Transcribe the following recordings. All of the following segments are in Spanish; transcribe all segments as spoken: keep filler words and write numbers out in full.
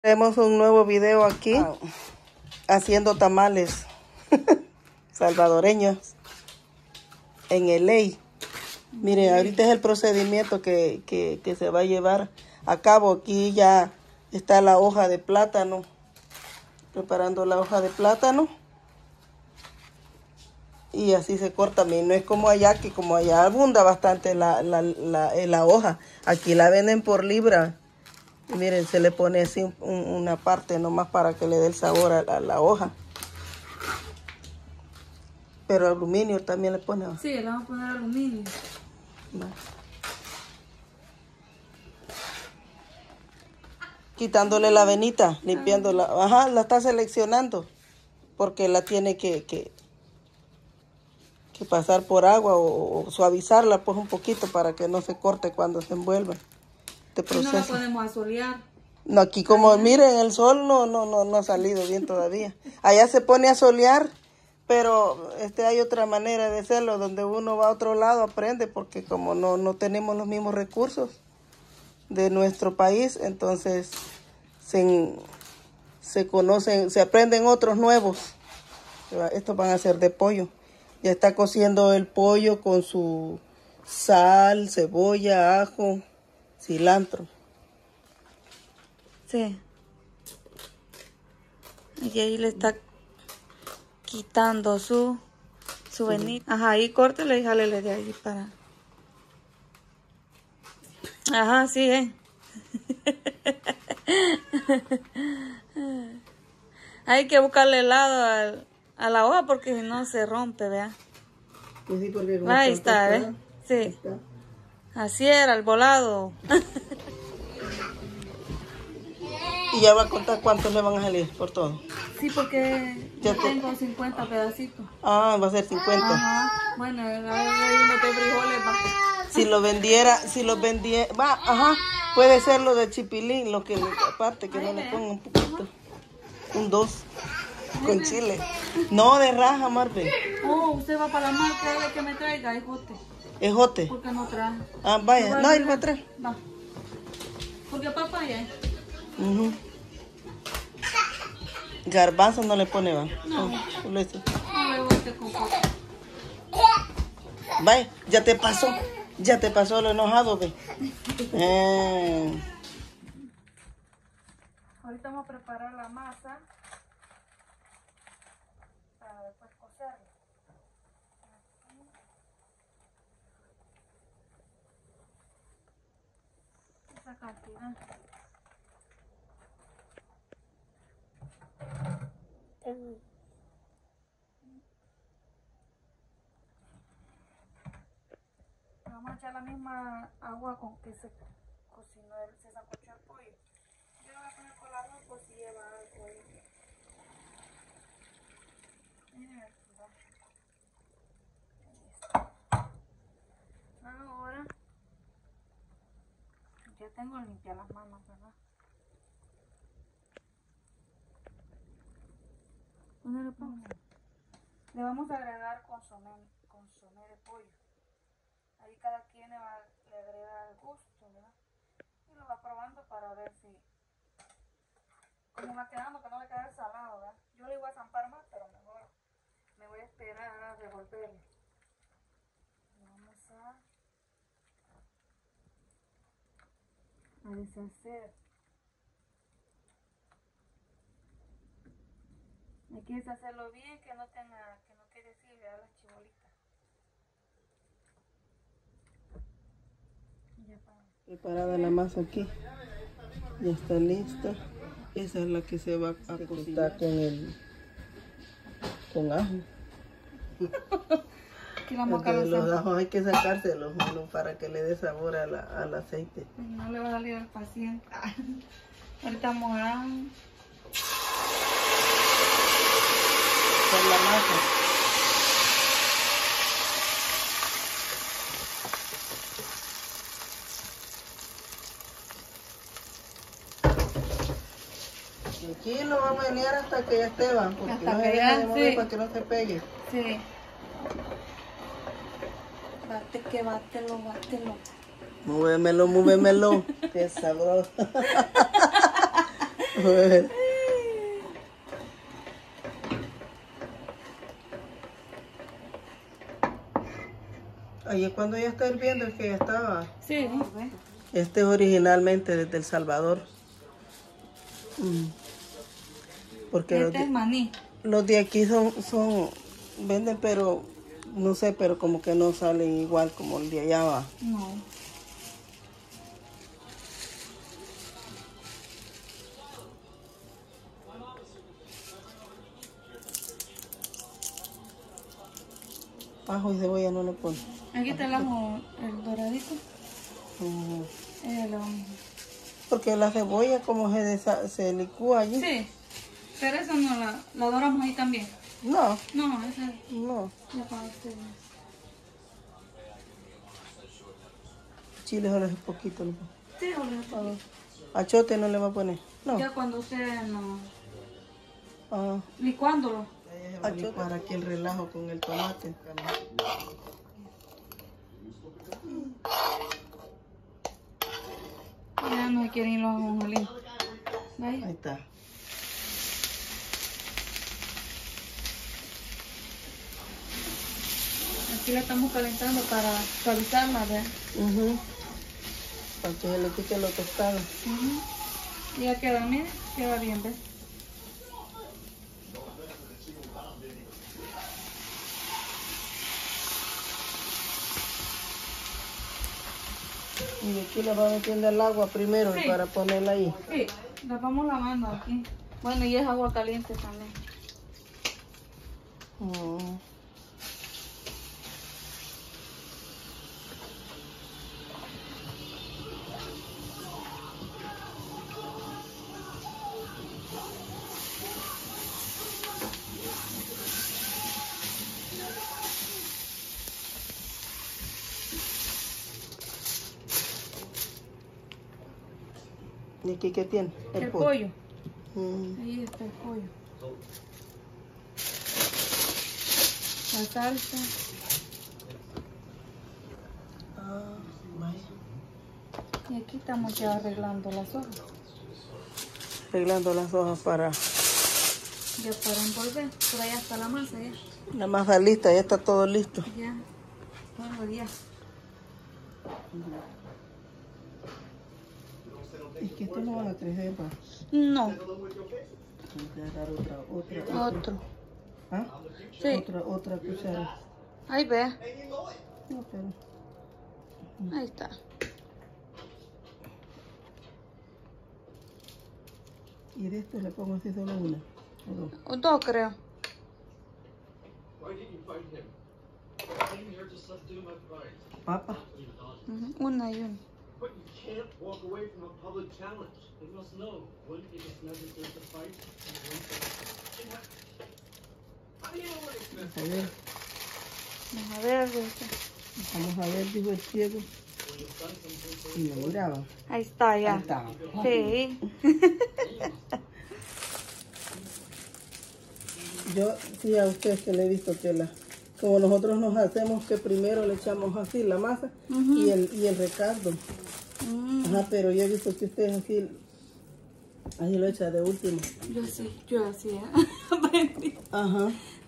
Tenemos un nuevo video aquí wow. haciendo tamales salvadoreños en L A. Miren, ahorita es el procedimiento que, que, que se va a llevar a cabo. Aquí ya está la hoja de plátano, preparando la hoja de plátano. Y así se corta. No es como allá, que como allá abunda bastante la, la, la, la hoja. Aquí la venden por libra. Y miren, se le pone así un, una parte nomás para que le dé el sabor a la, a la hoja. Pero aluminio también le pone. Sí, le vamos a poner aluminio. Va. Quitándole la venita, limpiándola. Ajá, la está seleccionando. Porque la tiene que, que, que pasar por agua o, o suavizarla pues un poquito para que no se corte cuando se envuelva. Este proceso. No la podemos asolear. No, aquí como allá, miren, el sol no, no, no, no ha salido bien todavía. Allá se pone a solear, pero este hay otra manera de hacerlo, donde uno va a otro lado, aprende, porque como no, no tenemos los mismos recursos de nuestro país, entonces se, se conocen, se aprenden otros nuevos. Estos van a ser de pollo. Ya está cociendo el pollo con su sal, cebolla, ajo, cilantro. Sí. Y ahí le está quitando su, su sí. venita. Ajá, ahí córtele y jálele de ahí para... Ajá, sí, eh. Hay que buscarle helado al, a la hoja porque si no se rompe, vea. Pues sí, porque ahí está, ¿eh? Sí. Ahí está. Así era, el volado. ¿Y ya va a contar cuántos le van a salir por todo? Sí, porque ya yo te... tengo cincuenta pedacitos. Ah, va a ser cincuenta. Ajá. Bueno, hay unos de frijoles. Va. Si lo vendiera, si lo vendiera, va, ajá, puede ser lo de chipilín, lo que aparte que no le ponga un poquito. Un dos con chile. No, de raja, Marvel. Oh, usted va para la marca que me traiga ejote. ¿Ejote? Porque no trae. Ah, vaya, no, él va a traer. Va. Porque papaya. Uh-huh. Garbanzo no le pone, va. No. No, no le con vaya, ya te pasó. Ya te pasó lo enojado, ve. eh. Ahorita vamos a preparar la masa para después cocerla. Esa cantidad. Mm. Vamos a echar la misma agua con que se cocinó el, se sancochó el pollo. Yo lo voy a poner con la luz por si lleva algo ahí. Ahora ya tengo limpiar las manos, ¿verdad? ¿Dónde le pongo? Le vamos a agregar consomé, consomé de pollo. Ahí cada quien le, va, le agrega el gusto, ¿verdad? Y lo va probando para ver si... Como va quedando, que no le quede salado, ¿verdad? Yo le voy a zampar más, pero mejor me voy a esperar a revolverle. Vamos a... a deshacer. Hay que deshacerlo bien, que no tenga, que no quede así, ¿verdad? Las chibolitas. Preparada la masa aquí. Ya está lista. Esa es la que se va a cocinar con el con ajo. Porque los ajos hay que sacárselos para que le dé sabor a la, al aceite. No le va a salir al paciente. Ahorita vamos a hacer la masa. Aquí lo vamos a menear hasta que ya esté, va, porque hasta no que ya, de mover, sí. Para que no se pegue. Sí. Bate que bátelo, bátelo. Múvemelo, múvemelo. Qué sabroso. Oye, cuando ya está hirviendo es que ya estaba. Sí, ¿ve? Este es originalmente desde El Salvador. Mm. Porque los Este de, es maní. los de aquí son, son, venden, pero no sé, pero como que no salen igual como el de allá va. No. Ajo y cebolla no le ponen. Aquí está el ajo, el doradito. Ujú. Eh, lo vamos. Porque la cebolla como se, desa- se licúa allí. Sí, pero eso no la, la doramos ahí también. No, No, esa no. ya para ustedes. Chile solo es poquito. ¿No? Sí, ahora. Achote no le va a poner. No. Ya cuando usted no. Ah. Licuándolo. Achote para aquí el relajo con el tomate. Ya no quieren ir los ajonjolín. Ahí Vaya. está. Aquí la estamos calentando para suavizarla, ¿verdad? Uh Para que se le quite lo tostado. Uh-huh. Ya queda, mire, queda bien, ¿ves? Y aquí le va metiendo el agua primero Sí. para ponerla ahí. Sí, la vamos lavando aquí. Bueno, y es agua caliente también. Mm. ¿Y aquí qué tiene? El, pollo. Mm. Ahí está el pollo. La salsa. Ah, vaya. Y aquí estamos ya arreglando las hojas. Arreglando las hojas para... Ya para envolver. Por allá está la masa ya. La masa lista, ya está todo listo. Ya. Bueno, ya. Es que esto no va a crecer, pa. No. Hay que agarrar otra, otra, otra. Otro. ¿Ah? Sí. Otra, otra cuchara. Ahí ve. No, pero... Ahí está. Y de esto le pongo así solo una. O dos. O dos, creo. Papa. Ujú, una y una. But you can't walk away from a public challenge. You must know when it is necessary to fight and when to... How do you know when it's necessary? Vamos a ver. Vamos a ver. ahorita. Vamos a ver, dijo el ciego. Y me miraba. Ahí está ya. Ahí estaba. Sí. Yo sí a ustedes que le he visto que la... Como nosotros nos hacemos que primero le echamos así la masa Ujú. y, el, y el recaldo. Mm, Ajá, pero yo he visto que ustedes así, así lo echan de último. yo sí, yo así, ¿eh? Aprendí. Ajá.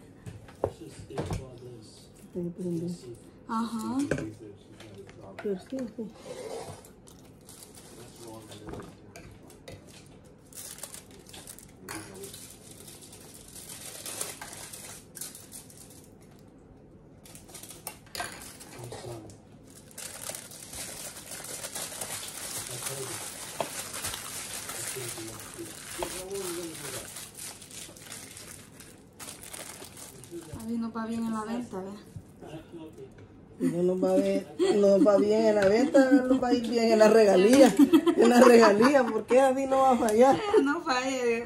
Sí, prendí. Ajá. Pero sí, sí. A mí no va bien en la venta, ¿verdad? Y no nos va a ver, no nos va bien en la venta, nos va a ir bien en la regalía. En la regalía, porque así no va a fallar. No falle.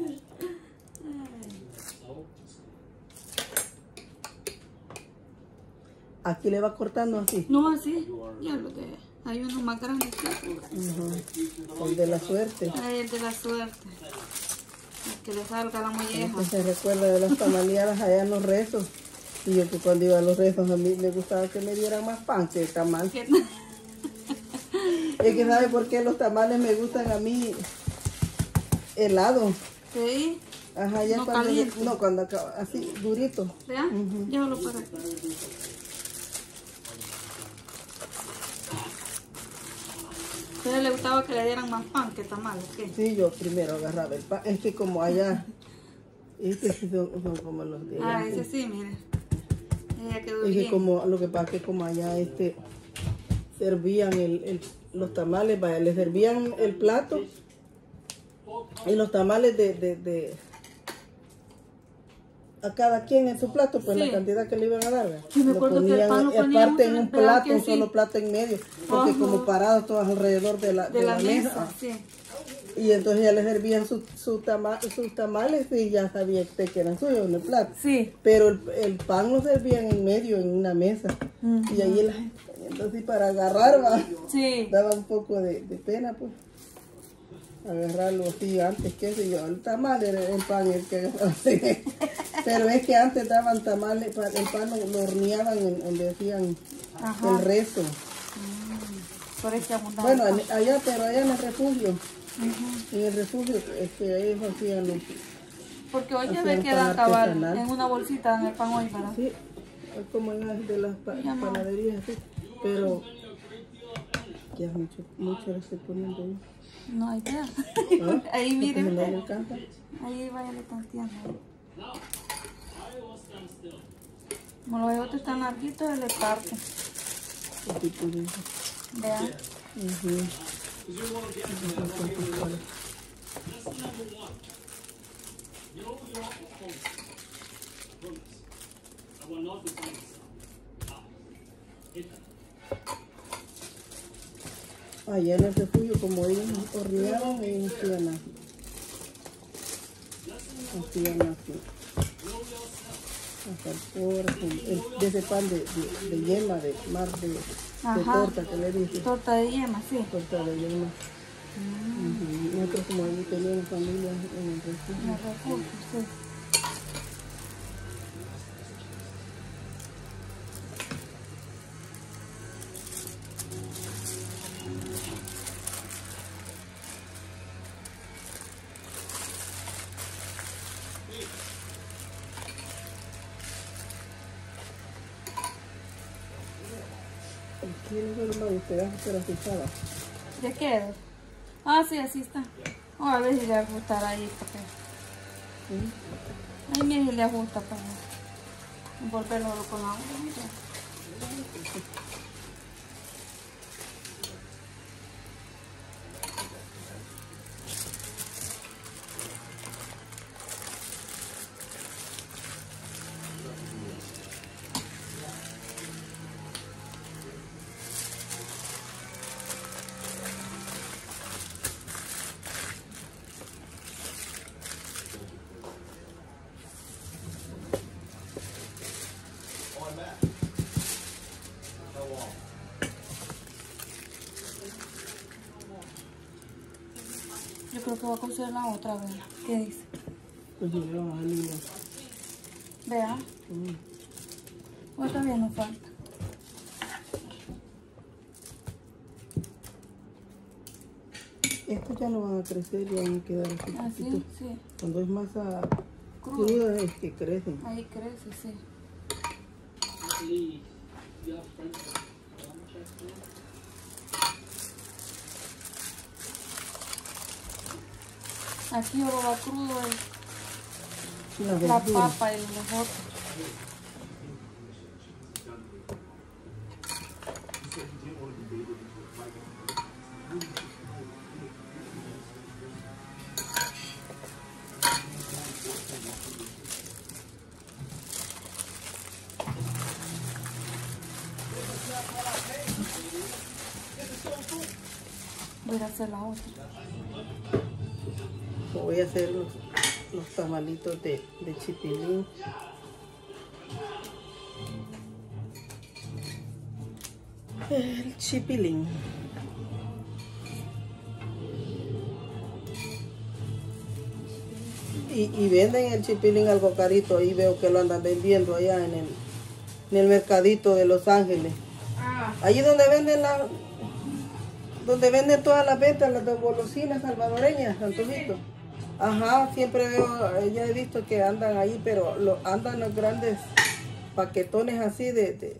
Aquí le va cortando así. No así. Ya lo de. Hay uno más grande que Ujú. El de la suerte. Ay, el de la suerte. El que le salga la molleja. Este se recuerda de las tamaleadas allá en los rezos. Y yo que cuando iba a los rezos a mí me gustaba que me dieran más pan que tamal. ¿Qué? Es que sabe por qué los tamales me gustan a mí. helado. Sí. Ajá, ya No cuando... caliente. No, cuando acaba, así, durito. ¿Vea? Ujú. Llévalo para acá. ¿A ustedes les gustaba que le dieran más pan que tamal o qué? Sí, yo primero agarraba el pan. Es que como allá, este sí son, son como los de allá. Ah, ese sí, mire. Ella quedó Es que bien. como, lo que pasa es que como allá este, servían el, el- los tamales, vaya, les servían el plato y los tamales de, de, de- a cada quien en su plato, pues Sí. la cantidad que le iban a dar. ¿verdad? Sí, me acuerdo que el pan lo ponían aparte en mucho, un ¿verdad plato, que un sí? solo plato en medio, porque Ajá. como parados todos alrededor de la, De la mesa, sí. Y entonces ya les servían su, su tama- sus tamales y ya sabía usted que eran suyos en el plato. Sí. Pero el, el pan lo servían en medio, en una mesa. Ujú. Y ahí la gente, entonces para agarrar, va, Sí. daba un poco de, de pena, pues. Agarrarlo así antes, qué sé yo. El tamal era el pan el que agarraba. Pero es que antes daban tamales, pa- el pan lo, lo horneaban en donde hacían Ajá. el rezo. Por eso abundaba. Bueno, el pan. en- allá, pero allá en el refugio. Ujú. En el refugio, este, ellos hacían los... Porque hoy ya Hacían ve que pan dan cabal artesanal. en una bolsita en el pan hoy, ¿verdad? Sí, es como en las de las pa- Ya no. panaderías, así. Pero ya mucho, mucho le estoy poniendo ahí. No hay idea. ¿Ah? Ahí Porque miren. no le encanta. Ahí váyale tanteando. Como los ejotes están larguitos, él le parte. Así por eso. Vean. Ujú. Allá en el refugio, como ellos horneaban, ellos hacían así. Hacían así. Hasta el porco, el- de ese pan de, de, de yema, de mar de, de Ajá. torta que le dicen. Torta de yema, sí. Torta de yema. Ujú. Nosotros como allí teníamos familia en el En refugio. el refugio, sí. Aquí no se lo usted pero así estaba. ¿Ya queda? Ah, sí, así está. Oh, a ver si le ajustará ahí. Porque... ¿Sí? Ahí mire si le ajusta para envolverlo con agua. Mira. Yo creo que voy a coser la otra vez. ¿Qué dice? Pues yo le voy a bajar el hilo. Vea. Mm. Pues todavía no falta. Estos ya no van a crecer y van a quedar así. Así, chiquitos. sí. Cuando es masa Crudo. cruda es que crecen. Ahí crece, sí. Actually, you have friends that want to check in? Aquí lo va crudo es La la verdura. papa y el ejote. Voy a hacer la otra. Voy a hacer los, los tamalitos de, de chipilín. El chipilín. Y, y venden el chipilín algo carito. Ahí veo que lo andan vendiendo allá en el, en el mercadito de Los Ángeles. Ah, Allí donde venden la, donde venden todas las ventas, las de golosinas salvadoreñas, Antojito. Ajá, siempre veo, ya he visto que andan ahí, pero lo, andan los grandes paquetones así de, de,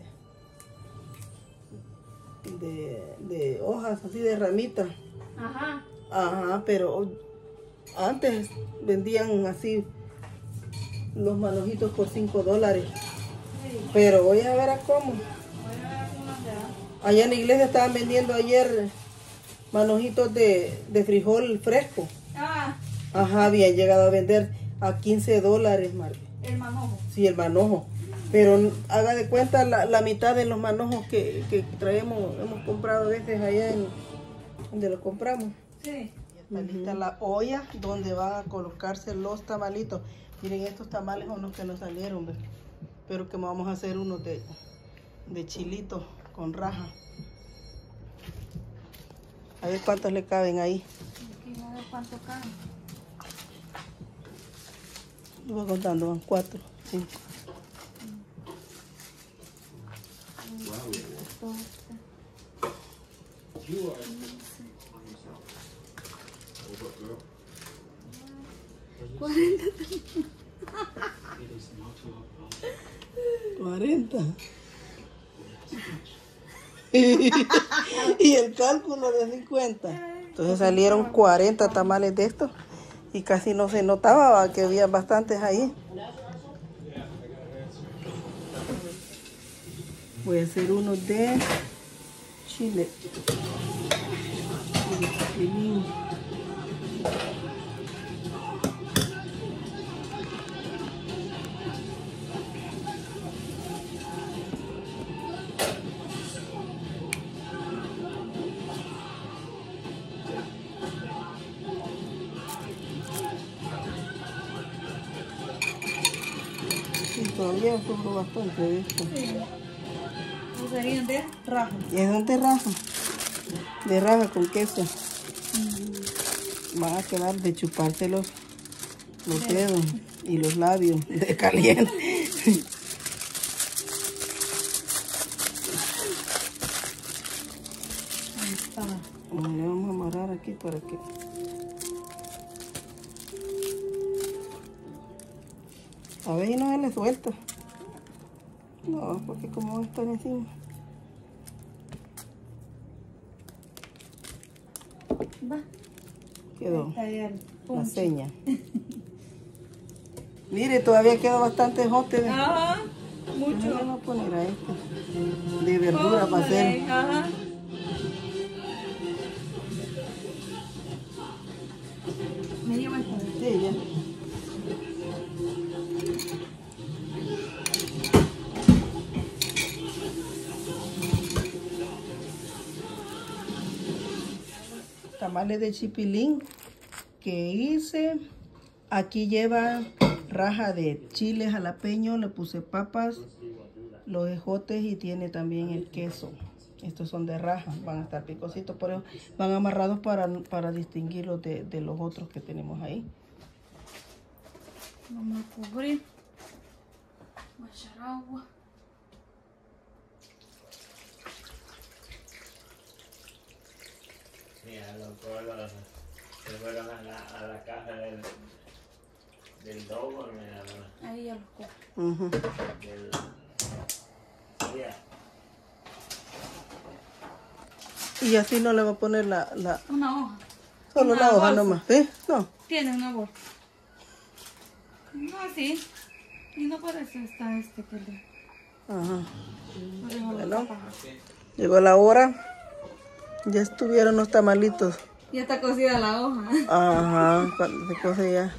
de, de hojas, así de ramitas. Ajá. Ajá, pero antes vendían así los manojitos por cinco dólares. Sí. Pero voy a ver a cómo. Voy a ver algunas de ahí. Allá en la iglesia estaban vendiendo ayer manojitos de, de frijol fresco. Ah, Ajá, habían llegado a vender a quince dólares, Marve. el manojo. Sí, el manojo. Pero haga de cuenta la, la mitad de los manojos que, que traemos, hemos comprado a veces allá en donde los compramos. Sí. Está lista la olla donde van a colocarse los tamalitos. Miren, estos tamales son los que nos salieron, ¿ves? Pero que vamos a hacer unos de, de chilito con raja. A ver cuántos le caben ahí. Aquí a ver cuánto cabe. Lo voy contando, van cuatro, cinco. cuarenta. cuarenta. Y el cálculo de cincuenta. Entonces salieron cuarenta tamales de estos. Y casi no se notaba que había bastantes ahí. Voy a hacer uno de chile. Chile chipilín. Sí, todavía sufro bastante de esto. Sí. ¿O serían de raja? ¿Y es donde raja? De raja con queso. Van a quedar de chuparse los, los dedos y los labios de caliente. Ahí está. Bueno, le vamos a amarrar aquí para que... A ver si no se le suelta. No, porque como va a estar encima. Va. Quedó Está ya el la punche. seña. Mire, todavía queda bastante jote. Ajá. Le Mucho. vamos a poner a este de verdura para hacer. Ajá. Me lleva el punche. Sí, ya. Tamales de chipilín que hice. Aquí lleva raja de chile jalapeño, le puse papas, los ejotes y tiene también el queso. Estos son de raja, van a estar picositos, pero van amarrados para, para distinguirlos de, de los otros que tenemos ahí. Vamos a cubrir. Voy a echar agua. Mira, los colores se fueron a la, a la caja del, del dogo, mira, bueno, Ahí ya los cojo. Ujú. del... Mira, Y así no le va a poner la, la Una hoja. solo Una la hoja bolsa. nomás, ¿sí? No. Tiene una bolsa. No, así. Y no por eso está este que le... Ajá. por eso lo Bueno. tapa. Llegó la hora. Ya estuvieron los tamalitos. Ya está cocida la hoja. Ajá, cuando se cose ya.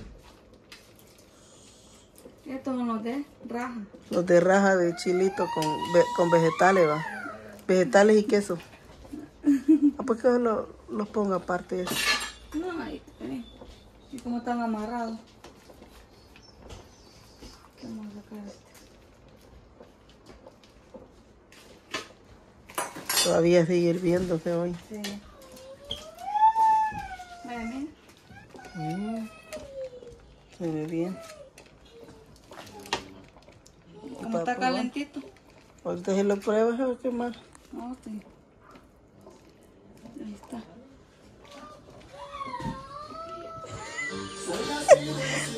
Estos son los de raja. Los de raja de chilito con, ve- con vegetales, va. Vegetales y queso. ¿A por qué lo- los pongo aparte de eso? No, ahí está bien. Y como están amarrados. ¿Qué vamos a sacar este? Todavía sigue hirviéndose hoy. Sí. Vaya, mira. Mm, se ve bien. Como Para está probar. calentito. Ahorita si lo pruebas, a ver qué más. No, sí. Ahí está.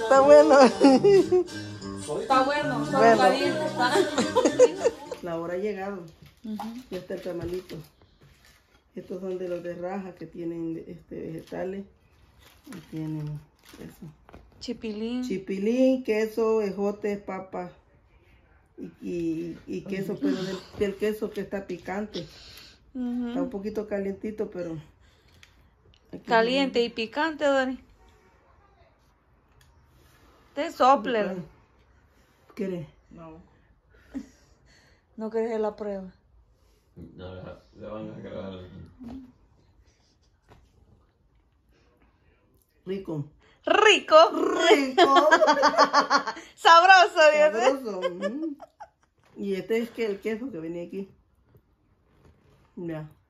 Está bueno. Está bueno, solo Bueno. caliente está. La hora ha llegado. Ya está el tamalito. Estos son de los de raja que tienen este, vegetales. Y tienen eso. Chipilín. Chipilín, queso, ejotes, papa y, y, y queso, pero del, del queso que está picante. Ujú. Está un poquito calientito, pero... aquí Caliente y picante, Dani. Te sople. ¿Quieres? No. No quieres hacer la prueba. No, le- le van a grabar. Rico. Rico. Rico. Sabroso, Dios. Sabroso. Mm. Y este es que el queso que venía aquí. Ya.